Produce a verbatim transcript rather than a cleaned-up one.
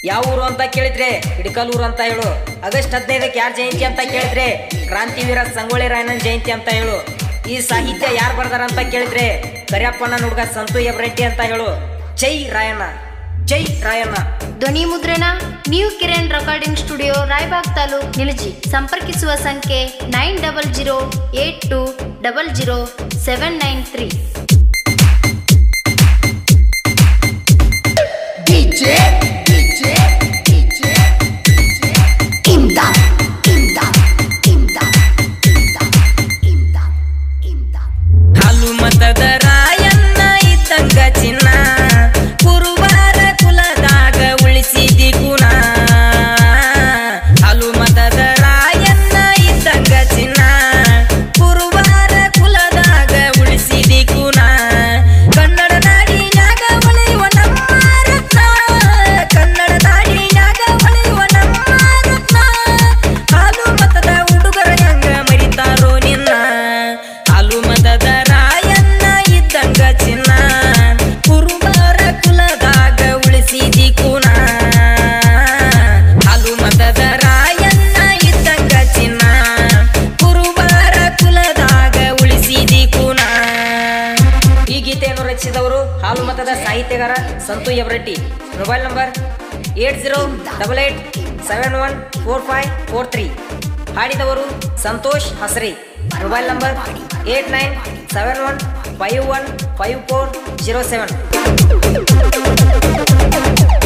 ಯಾವ ಊರು ಅಂತ ಕೇಳಿದ್ರೆ ಹಿಡಕಲೂರು ಅಂತ ಹೇಳು. ಆಗಸ್ಟ್ ಹದಿನೈದಕ್ಕೆ ಯಾರ ಜಯಂತಿ ಅಂತ ಕೇಳಿದ್ರೆ ಕ್ರಾಂತಿವೀರ ಸಂಗೊಳ್ಳಿ ರಾಯಣ್ಣನ ಜಯಂತಿ ಅಂತ ಹೇಳು. ಈ ಸಾಹಿತ್ಯ ಯಾರು ಬರ್ದಾರ ಅಂತ ಕೇಳಿದ್ರೆ ಕರಿಯಪ್ಪನ ಹುಡುಗ ಸಂತು ಹೆಬ್ರೆಡ್ಡಿ ಅಂತ ಹೇಳು. ಜೈ ರಾಯಣ್ಣ, ಜೈ ರಾಯಣ್ಣ. ಧ್ವನಿ ಮುದ್ರಣ new Kiran recording studio, Raybag taluk, Nilaji. ಸಂಪರ್ಕಿಸುವ ಸಂಖ್ಯೆ nine double zero eight two double zero seven nine three. ಹಾಲು ಮತದ ರಾಯಣ್ಣ ಇದ್ದಂಗ ಚಿನ್ನ, ಕುರುಬಾರ ಕುಲದಾಗ ಉಳಿಸಿದಿ ಗುಣ. ಹಾಲು ಮತದ ರಾಯಣ್ಣ ಇದ್ದಂಗ ಚಿನ್ನ, ಕುರುಬಾರ ಕುಲದಾಗ ಉಳಿಸಿದಿ ಗುಣ. ಕನ್ನಡ ನಾಡಿನ್ಯಾಗ ಉಳಿಯುವ ನಮ್ಮ ರತ್ನ, ಕನ್ನಡ ನಾಡಿನ್ಯಾಗ ಉಳಿಯುವ ನಮ್ಮ ರತ್ನ. ಹಾಲು ಮತದ ಹುಡುಗರ ಹೆಂಗ ಮರಿತಾರೋ ನಿನ್ನ. ಹಾಲು ಮತದ ರಾಯಣ್ಣ ಇದ್ದಂಗ ಚಿನ್ನ, ಕುರುಬಾರ ಕುಲದಾಗ ಉಳಿಸಿದಿ ಗುಣ. ಹಾಲು ಮತದ ರಾಯಣ್ಣ ಇದ್ದಂಗ ಚಿನ್ನ, ಕುರುಬಾರ ಕುಲದಾಗ ಉಳಿಸಿದಿ ಗುಣ. ಈ ಗೀತೆಯನ್ನು ರಚಿಸಿದವರು ಹಾಲು ಮತದ ಸಾಹಿತ್ಯಗಾರ Santu Hebreddi. Mobile number eight zero double eight seven one four five four three. ಹಾಡಿದವರು Santosh Hasri. Mobile number eight nine seven one five one five four zero seven.